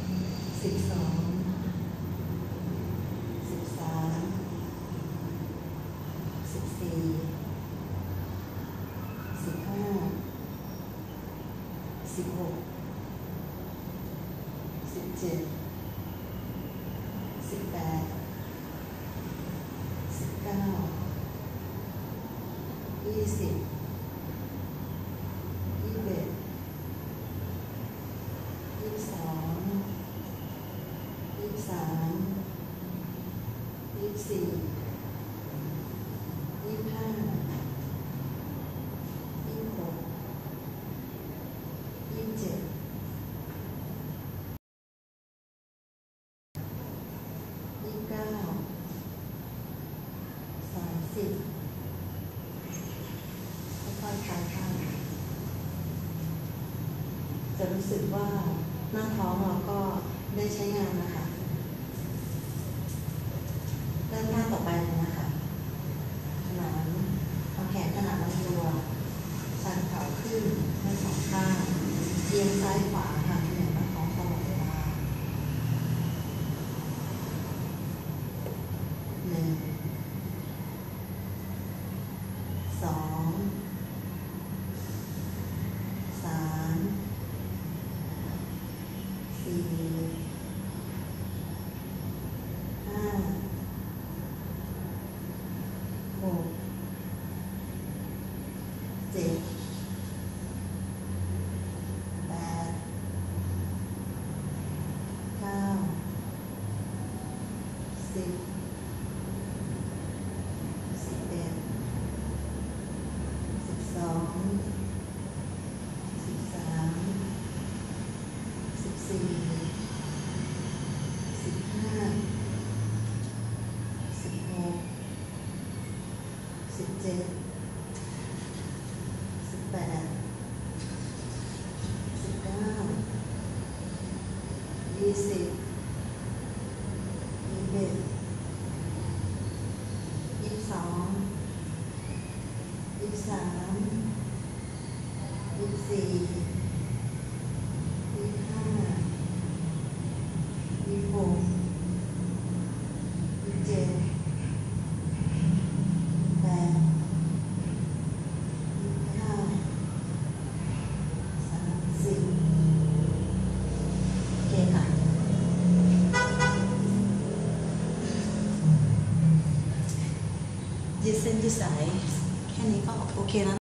จะรู้สึกว่าหน้าท้องเราก็ได้ใช้งานนะคะเริ่มหน้าต่อไปเลยนะคะขนานเอาแขนขนานลำตัวชันเข่าขึ้นทั้งสองข้างเอียงซ้ายขวาค่ะเหนือหน้าท้องตลอดเวลา1 2 3 4 5 6 7 8 9 10 11 12 13 14 15 16 17 18 19 20 21 22 23 24 25 26 27 8 29 30โอเคค่ะยืดเส้นยืดสายแค่นี้ก็โอเคแล้ว